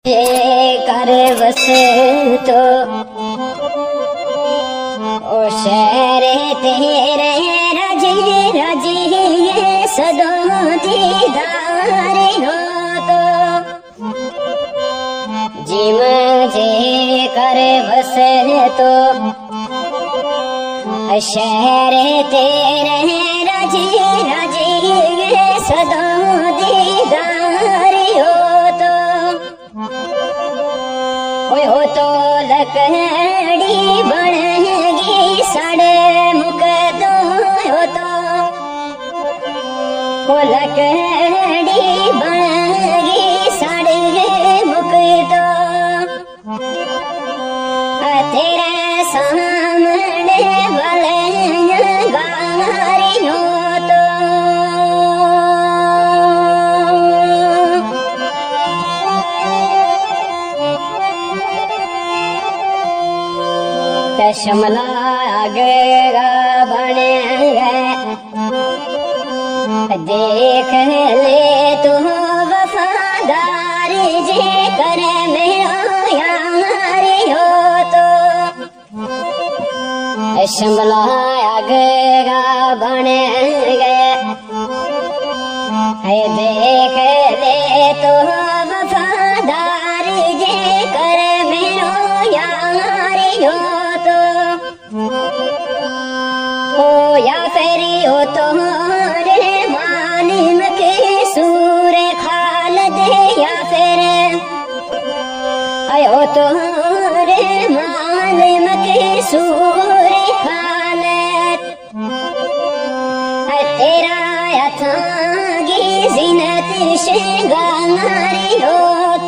कर बसे तो ओ शहर तेरे राजी राजी ये सदों दीदार हो तो जिम जे कर बसे तो शहर तेरे राजी राजी ये सदों दीदार हो तो हो तो लकड़ी बनेगी साढ़े मुक दो हो तो लकड़ी बनेगी साढ़े मुक दो तेरे सामने वाले गारी हो तो शिमला आगेगा बनेगा देख ले तू वफादार जे करे में यारी हो तो शिमला आगेगा बनेगा देख ले तू वफादार जे करे में यारी हो ओ या फेरी हो तुम्हारे मालिम के सूर खाल दे या फिर आयो तुम्हारे मालिम के सूर खाल तेरा यथांगी जिनत शिंगारी हो